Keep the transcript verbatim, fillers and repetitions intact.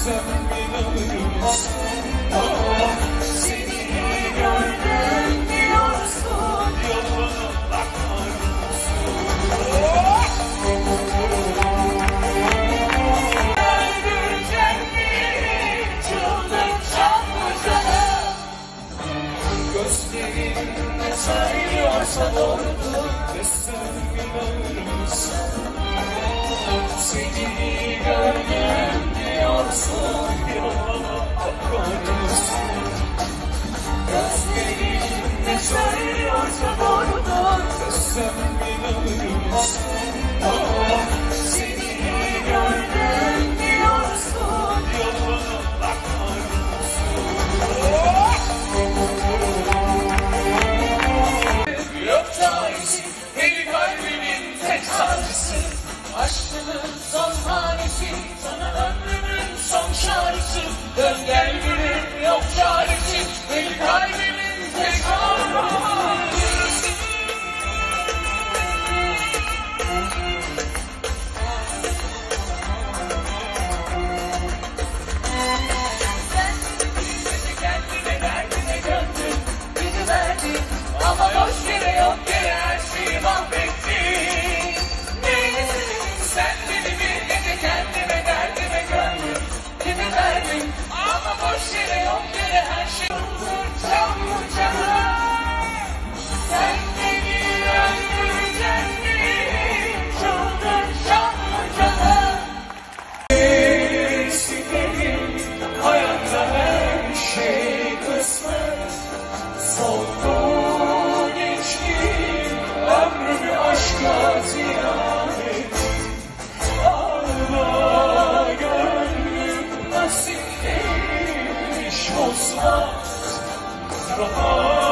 Desem inanırsın, ah, seni gördüm diyorsun, yoluna bakar mısın? Öldürecek çıldıracak mı canım? Gözlerin ne söylüyorsa doğrudur. Desem inanırsın, seni gördüm diyorsun, yoluna bakar mısın? Gözlerin ne söylüyorsa doğrudur. Desem inanırsın, ah, seni gördüm diyorsun, yoluna bakar mısın? Yok çaresi, deli kalbimin tek sancısı, aşkının son hanesi, sana ömrümün son şarkısı. Dön gel gülüm, yok çaresi, deli kalbimin tek arzusu. Sen bizi kendine derdine gönderdin, bizi verdin, ama boş yere yok yere her şeyi mahvettin. Sen beni bir gece kendime derdime gördün, kimi verdin, ama boş yere yok yere her şey çıldıracağım mı canım? Sen beni öldüreceksin, çıldıracağım mı canım? Silerim hayatta her şey kısmet, soldu geçti ömrümü aşka ziyan et. Ağla gönlüm nasip değilmiş olsa, rahat